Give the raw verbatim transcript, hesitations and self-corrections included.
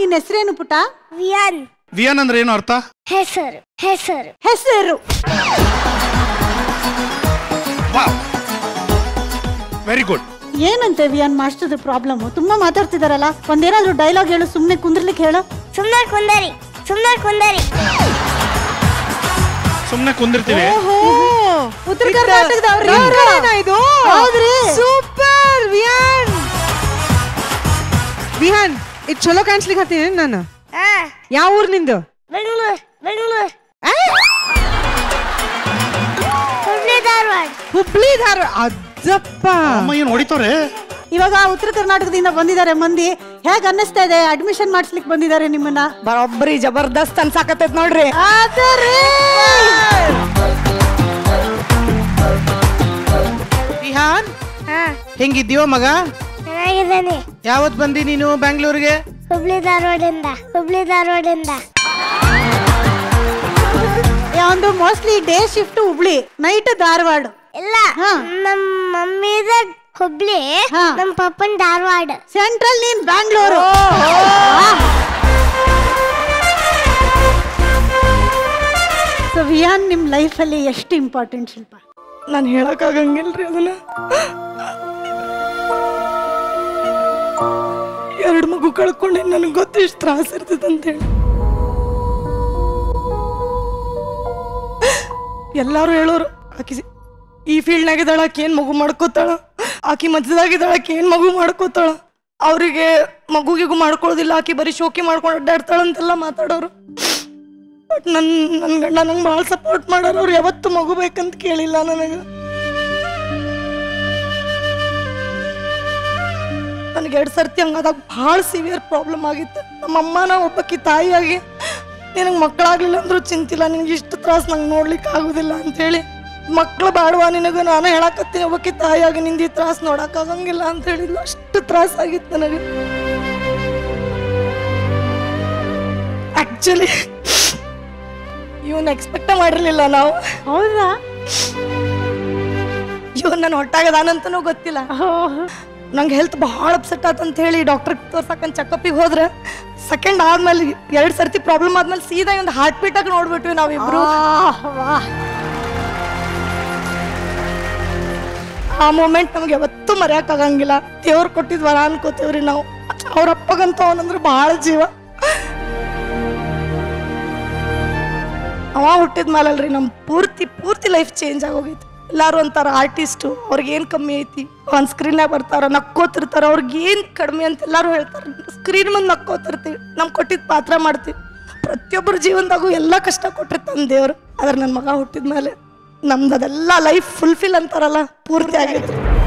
ನಿನ್ನ ಹೆಸರೇನು ಪುಟ? ವಿಯಾನ್. ವಿಯಾನ್ ಅಂದ್ರೆ ಏನು ಅರ್ಥ? ಹೆಸರು. ಹೆಸರು. ಹೆಸರು. Very good. ಏನಂತೆ ವಿಯಾನ್ ಮಾಸ್ಟರ್ ಪ್ರಾಬ್ಲಮ್? ತುಂಬಾ ಮಾತಾಡ್ತಿದಾರಲ್ಲ, ಒಂದೇನಾದ್ರೂ ಡೈಲಾಗ್ ಹೇಳು, ಸುಮ್ನೆ ಕುಂದ್ರಲಿಕ್ಕೆ ಹೇಳು. ಸುಮ್ನೆ ಕುಂದರಿ, ಸುಮ್ನೆ ಕುಂದರಿ. ಸುಮ್ನೆ ಕುಂದಿರ್ತೀವಿ. ಉತ್ತರ ಕರ್ನಾಟಕದವ್ರಿ ಇದು. ಹೌದ್ರಿ, ಸೂಪರ್ ವಿಯಾನ್. ವಿಹಾನ್ ಇದು ಚಲೋ ಕಾಣಿಸ್ಲಿಕ್ಕೆ ಹತ್ತೀನಿ ನಾನು. ಯಾವ ಊರ್ ನಿಂದು? ಬೆಂಗಳೂರು. ಬೆಂಗಳೂರು. ಹುಬ್ಳಿ ಧಾರವಾಡ. ಹುಬ್ಳಿ ಧಾರವಾಡ. ಅಜ್ಜಪ್ಪ ಅಮ್ಮ ಏನು ಹೊಡಿತವ್ರೆ? ಇವಾಗ ಉತ್ತರ ಕರ್ನಾಟಕದಿಂದ ಬಂದಿದ್ದಾರೆ ಮಂದಿ. ಹೇಗ್ ಅನ್ನಿಸ್ತಾ ಇದೆ? ಅಡ್ಮಿಷನ್ ಮಾಡಿಸ್ಲಿಕ್ಕೆ ಬಂದಿದ್ದಾರೆ ನಿಮ್ಮನ್ನ. ಬರೋಬ್ಬರಿ ಜಬರ್ದಸ್ತ್ ಅನ್ಸಾಕತ್ತೈತ್ ನೋಡ್ರಿ. ವಿಹಾನ್, ಹೆಂಗಿದ್ದೀವ ಮಗ? ಚೆನ್ನಾಗಿದ್ದೇನೆ. ಯಾವತ್ ಬಂದಿ ನೀನು ಬ್ಯಾಂಗ್ಳೂರ್ಗೆ? ಹುಬ್ಳಿ ಧಾರವಾಡಿಂದ. ಹುಬ್ಳಿ ಧಾರವಾಡಿಂದ. ಒಂದು mostly day shift Hubli, night Dharwad. ಇಲ್ಲ, ನಮ್ಮ ಮಮ್ಮಿದ ಹುಬ್ಳಿ, ನಮ್ಮ ಪಪ್ಪನ್ ಧಾರವಾಡ. ಸೆಂಟ್ರಲ್, ನೀನ್ ಬ್ಯಾಂಗ್ಳೂರು. ಸೊ ವಿಯಾನ್ ನಿಮ್ ಲೈಫ್ ಅಲ್ಲಿ ಎಷ್ಟು ಇಂಪಾರ್ಟೆಂಟ್ ಶಿಲ್ಪ? ನಾನು ಹೇಳಕ್ ಆಗಂಗಿಲ್ರಿ ಅದನ್ನ. ಎರಡು ಮಗು ಕಳ್ಕೊಂಡೆ, ನನಗೆ ಗೊತ್ತು ಎಷ್ಟು ತ್ರಾಸ ಇರ್ತದೆ ಅಂತ ಹೇಳಿ. ಎಲ್ಲಾರು ಹೇಳೋರು ಆಕಿ ಈ ಫೀಲ್ಡ್ನಾಗ ಇದ್ದಾಳ, ಆಕಿ ಏನ್ ಮಗು ಮಾಡ್ಕೋತಾಳ, ಆಕಿ ಮಧ್ಯದಾಗಿದ್ದಾಳ, ಆಕಿ ಏನ್ ಮಗು ಮಾಡ್ಕೋತಾಳ, ಅವ್ರಿಗೆ ಮಗುಗಿಗೂ ಮಾಡ್ಕೊಳ್ಳೋದಿಲ್ಲ, ಆಕಿ ಬರೀ ಶೋಕಿ ಮಾಡ್ಕೊಂಡು ಅಡ್ಡಾಡ್ತಾಳ ಅಂತೆಲ್ಲ ಮಾತಾಡೋರು. ಬಟ್ ನನ್ ನನ್ ಗಂಡ ನಂಗೆ ಭಾಳ ಸಪೋರ್ಟ್ ಮಾಡೋರು. ಅವ್ರು ಯಾವತ್ತು ಮಗು ಬೇಕಂತ ಕೇಳಿಲ್ಲ ನನಗೆ. ನನಗೆ ಎರಡು ಸರ್ತಿ ಹಂಗಾದಾಗ ಭಾಳ ಸಿವಿಯರ್ ಪ್ರಾಬ್ಲಮ್ ಆಗಿತ್ತು. ನಮ್ಮಮ್ಮನ ಒಬ್ಬಕ್ಕಿ ತಾಯಿಯಾಗಿ ನಿನಗೆ ಮಕ್ಕಳಾಗ್ಲಿಲ್ಲ ಅಂದ್ರೂ ಚಿಂತಿಲ್ಲ, ನಿನಗೆ ಇಷ್ಟು ತ್ರಾಸ ನಂಗೆ ನೋಡ್ಲಿಕ್ಕೆ ಆಗೋದಿಲ್ಲ ಅಂತೇಳಿ, ಮಕ್ಕಳು ಬಾಡುವ ನಿನಗೆ ನಾನು ಹೇಳಕತ್ತೀನಿ, ಒಬ್ಬಕ್ಕಿ ತಾಯಿಯಾಗಿ ನಿಂದು ಈ ತ್ರಾಸ ನೋಡೋಕ್ಕಾಗಂಗಿಲ್ಲ ಅಂತ ಹೇಳಿದ್ಲು. ಅಷ್ಟು ತ್ರಾಸ ಆಗಿತ್ತು ನನಗೆ. ಆಕ್ಚುಲಿ ಇವನ್ ಎಕ್ಸ್ಪೆಕ್ಟ್ ಮಾಡಿರ್ಲಿಲ್ಲ ನಾವು. ಹೌದಾ? ಇವನ್ ನಾನು ಹೊಟ್ಟಾಗದಾನಂತನೂ ಗೊತ್ತಿಲ್ಲ. ನಂಗೆ ಹೆಲ್ತ್ ಭಾಳ ಅಪ್ಸೆಟ್ ಆತಂತ ಹೇಳಿ ಡಾಕ್ಟರ್ ತೋರ್ಸಕ್ಕಂತ ಚೆಕಪ್ಪಿಗೆ ಹೋದ್ರೆ ಸೆಕೆಂಡ್ ಆದ್ಮೇಲೆ ಎರಡು ಸರ್ತಿ ಪ್ರಾಬ್ಲಮ್ ಆದ್ಮೇಲೆ ಸೀದಾ ಒಂದು ಹಾರ್ಟ್ ಬೀಟಾಗಿ ನೋಡ್ಬಿಟ್ವಿ ನಾವಿಬ್ರು. ಆ ಮೂಮೆಂಟ್ ನಮ್ಗೆ ಯಾವತ್ತೂ ಮರೆಯಕ್ಕಾಗಂಗಿಲ್ಲ. ದೇವ್ರು ಕೊಟ್ಟಿದ್ ವರ ಅನ್ಕೋತೇವ್ರಿ ನಾವು. ಅವ್ರ ಅಪ್ಪಗಂತ ಅವನಂದ್ರೆ ಭಾಳ ಜೀವ. ಅವ ಹುಟ್ಟಿದ್ಮೇಲಲ್ರಿ ನಮ್ ಪೂರ್ತಿ ಪೂರ್ತಿ ಲೈಫ್ ಚೇಂಜ್ ಆಗೋಗೈತಿ. ಎಲ್ಲಾರು ಅಂತಾರ ಆರ್ಟಿಸ್ಟು, ಅವ್ರಿಗೆ ಏನ್ ಕಮ್ಮಿ ಐತಿ, ಆನ್ ಸ್ಕ್ರೀನ್ ಬರ್ತಾರ ನಕ್ಕೋತಿರ್ತಾರ, ಅವ್ರಿಗೆ ಏನ್ ಕಡಿಮೆ ಅಂತ ಎಲ್ಲಾರು ಹೇಳ್ತಾರ. ಸ್ಕ್ರೀನ್ ಮುಂದೆ ನಕ್ಕೋತಿರ್ತೀವಿ, ನಮ್ ಕೊಟ್ಟಿದ್ ಪಾತ್ರ ಮಾಡ್ತೀವಿ. ಪ್ರತಿಯೊಬ್ಬರ ಜೀವನದಾಗೂ ಎಲ್ಲ ಕಷ್ಟ ಕೊಟ್ಟಿರ್ತಾನೆ ದೇವ್ರು. ಆದ್ರೆ ನನ್ನ ಮಗ ಹುಟ್ಟಿದ್ಮೇಲೆ ನಮ್ದು ಅದೆಲ್ಲ ಲೈಫ್ ಫುಲ್ಫಿಲ್ ಅಂತಾರಲ್ಲ, ಪೂರ್ತಿ ಆಗೈತಿ.